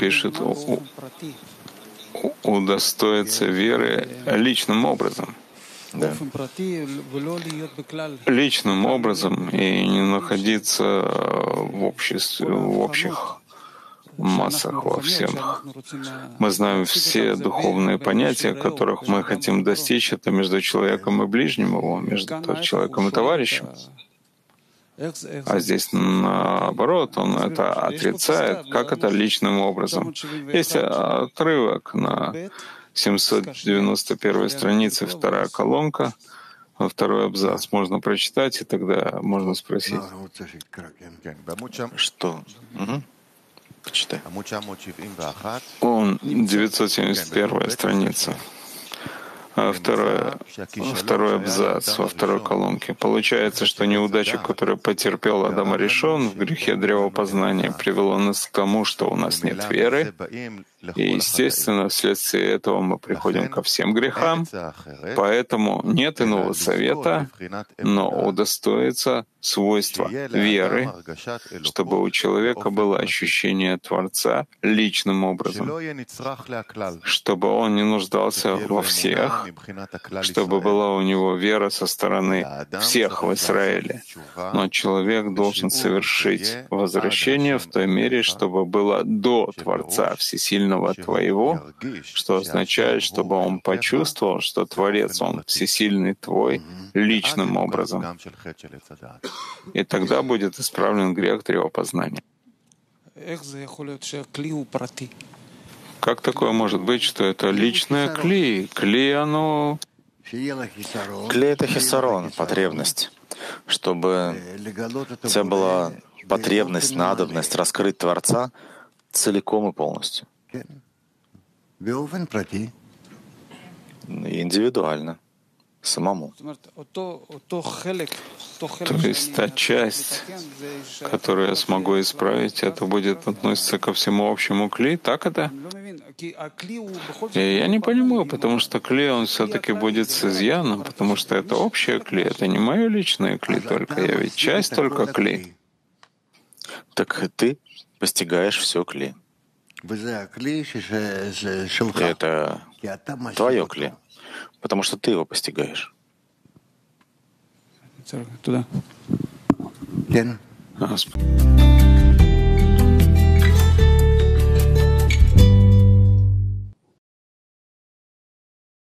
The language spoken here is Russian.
пишет, удостоиться веры личным образом. Да. Личным образом и не находиться в обществе, в общих массах, во всех. Мы знаем все духовные понятия, которых мы хотим достичь, это между человеком и ближним его, между человеком и товарищем. А здесь наоборот, он это отрицает, как это личным образом. Есть отрывок на 791 странице, вторая колонка, второй абзац. Можно прочитать, и тогда можно спросить. Что? Угу. Почитай. Он 971 страница. Второй абзац во второй колонке. Получается, что неудача, которую потерпел Адам Аришон в грехе древопознания, привела нас к тому, что у нас нет веры. И, естественно, вследствие этого мы приходим ко всем грехам. Поэтому нет иного совета, но удостоится свойства веры, чтобы у человека было ощущение Творца личным образом, чтобы он не нуждался во всех, чтобы была у него вера со стороны всех в Израиле. Но человек должен совершить возвращение в той мере, чтобы было до Творца Всесильного Твоего, что означает, чтобы он почувствовал, что Творец, Он Всесильный Твой, личным образом. И тогда будет исправлен грех древопознания. Как такое может быть, что это личное кли? Кли, оно... Кли — это хисарон, потребность. Чтобы у тебя была потребность, надобность раскрыть Творца целиком и полностью. Индивидуально, самому. То есть та часть, которую я смогу исправить, это будет относиться ко всему общему кли, так это? И я не понимаю, потому что кли, он все-таки будет с изъяном, потому что это общее кли, это не мое личное кли только, я ведь часть только кли. Так ты постигаешь все кли. И это твое кли, потому что ты его постигаешь. Туда.